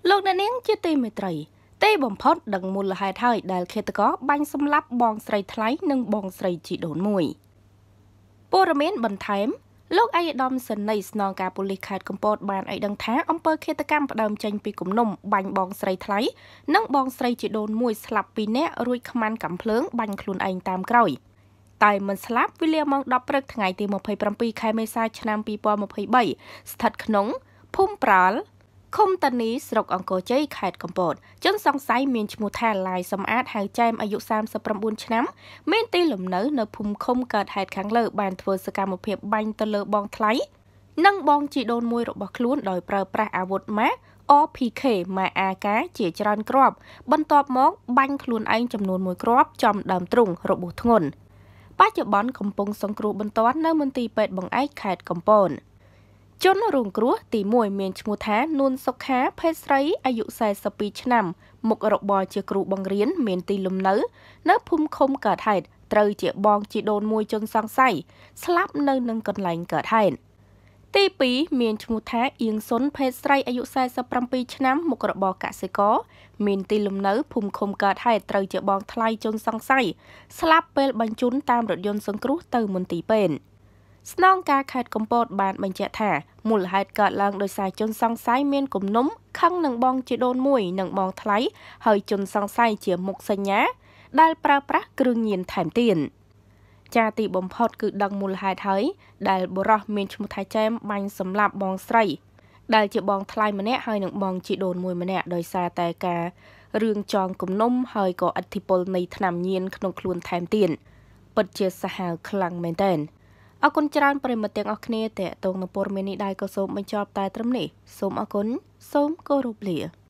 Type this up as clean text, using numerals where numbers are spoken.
លោកអ្នកនាងជាទីមេត្រីទេបំផុតដឹងមូលហេតុហើយដែលឃាតករបាញ់សម្លាប់បងស្រីថ្លៃនិងបងស្រីជីដូនមួយព័ត៌មានបន្ថែមលោកឯកឧត្តមសេនីយ៍ស្នងការប៉ូលីសខេត្តកំពតបានឲ្យដឹងថាអំពើឃាតកម្មផ្ដើមចេញពីគំនុំបាញ់បងស្រីថ្លៃនិងបងស្រីជីដូនមួយស្លាប់2នាក់រួចខ្មាន់កាំភ្លើងបាញ់ខ្លួនឯងតាមក្រោយតែមិនស្លាប់វេលាម៉ោង10ព្រឹកថ្ងៃទី27ខែមេសាឆ្នាំ2023ស្ថិតក្នុងភូមិប្រាល់ឃុំតានីស្រុកអង្គរជ័យខេត្តកំពតជនសង្ស័យមានឈ្មោះថាឡាយសំអាតហៅចែមអាយុ39ឆ្នាំមានទីលំនៅនៅភូមិឃុំកើតហេតុខាងលើបានធ្វើសកម្មភាពបាញ់ទៅលើបងថ្លៃនិងបងជីដូនមួយរបស់ខ្លួនដោយប្រើប្រាស់អាវុធម៉ាក OPK ម៉ាក AK ជាច្រើនគ្រាប់បន្ទាប់មកបាញ់ខ្លួនឯងចំនួន1គ្រាប់ចំដើមទ្រូងរបួសធ្ងន់បច្ចុប្បន្នកំពុងសង្គ្រោះបន្ទាន់នៅមន្ទីរពេទ្យបង្អែកខេត្តកំពតជនរងគ្រោះទី1មានឈ្មោះថានួនសុខាភេទស្រីអាយុ42ឆ្នាំមុខរបរជាគ្រូបង្រៀនមានទីលំនៅនៅភូមិឃុំកើតហេតុត្រូវជាបងជីដូនមួយជនសង្ស័យស្លាប់នៅនឹងកន្លែងកើតហេតុទី2មានឈ្មោះថាអៀងសុនភេទស្រីអាយុ47ឆ្នាំមុខរបរកសិករមានទីលំនៅភូមិឃុំកើតហេតុត្រូវជាបងថ្លៃជនសង្ស័យស្លាប់ពេលបញ្ជូនតាមរថយន្តសង្គ្រោះទៅមន្ទីរពេទ្យស្នងការខេត្តកំពតបានបញ្ជាក់ថាមូលហេតុកើតឡើងដោយសារជនសង្ស័យមានគំនុំខឹងនឹងបងជីដូនមួយនិងបងថ្លៃហើយជនសង្ស័យជាមុខសញ្ញាដែលប្រើប្រាស់គ្រឿងញៀនថែមទៀតចាទីបំផុតគឺដឹងមូលហេតុហើយដែលបុរសមានឈ្មោះថាចែមបាញ់សម្លាប់បងស្រីដែលជាបងថ្លៃម្នាក់ហើយនិងបងជីដូនមួយម្នាក់ដោយសារតែការរឿងចងគំនុំហើយក៏ឥទ្ធិពលនៃថ្នាំញៀនក្នុងខ្លួនថែមទៀតពិតជាសាហាវខ្លាំងមែនទែនអរគុណច្រើនប្រិមត្តទាំងអស់គ្នាតេតងនឹងព័ត៌មាននេះដែរក៏សូមបញ្ចប់តែត្រឹមនេះសូមអរគុណសូមគោរពលា